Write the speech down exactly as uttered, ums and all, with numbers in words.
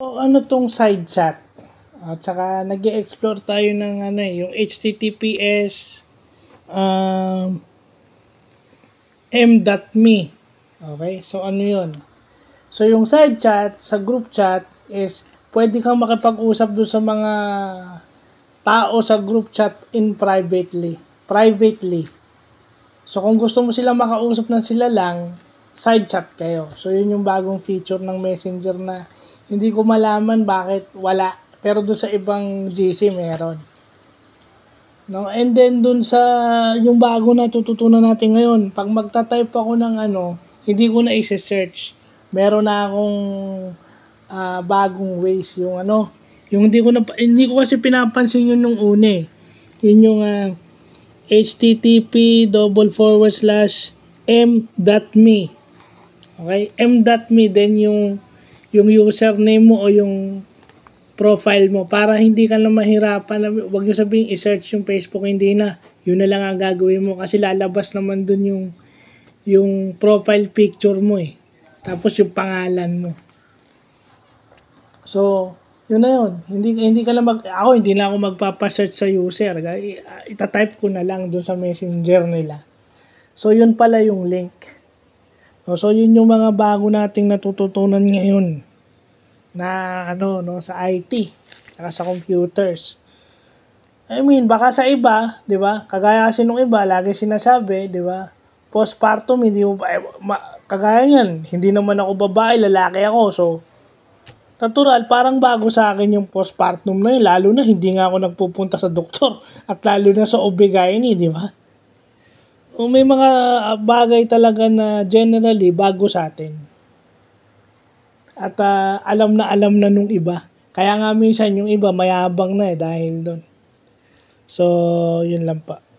So, ano tong side chat? At saka nag-e-explore tayo ng ano eh, yung H T T P S um, m.me. Okay? So, ano yun? So, yung side chat sa group chat is pwede kang makipag-usap doon sa mga tao sa group chat in privately. Privately. So, kung gusto mo silang makausap na sila lang, side chat kayo. So, yun yung bagong feature ng Messenger na hindi ko malaman bakit wala. Pero doon sa ibang G C meron. No? And then doon sa yung bago na tututunan natin ngayon, pag magta-type ako ng ano, hindi ko na i-search. Meron na akong uh, bagong ways yung ano, yung hindi ko na hindi ko kasi pinapansin yun nung una eh. Yun yung uh, http double forward slash m.me. Okay? m.me then yung yung username mo o yung profile mo para hindi ka na mahirapan. Huwag nyo sabihin i-search yung Facebook, hindi na. Yun na lang ang gagawin mo kasi lalabas naman dun yung yung profile picture mo eh. Tapos yung pangalan mo. So, yun na yun. Hindi, hindi ka na mag, ako hindi na ako magpapasearch sa user. Itatype ko na lang dun sa messenger nila. So, yun pala yung link. So, yun yung mga bago nating natututunan ngayon na ano no sa I T saka sa computers. I mean, baka sa iba, 'di ba? Kagaya kasi nung iba, lagi sinasabi, 'di ba? Postpartum hindi mo eh, ma, kagaya niyan, hindi naman ako babae, lalaki ako. So, natural, parang bago sa akin yung postpartum na yun, lalo na hindi nga ako nagpupunta sa doktor at lalo na sa O B G Y N, di ba? O may mga bagay talaga na generally bago sa atin. At uh, alam na alam na nung iba. Kaya nga minsan yung iba mayabang na eh dahil doon. So, yun lang pa.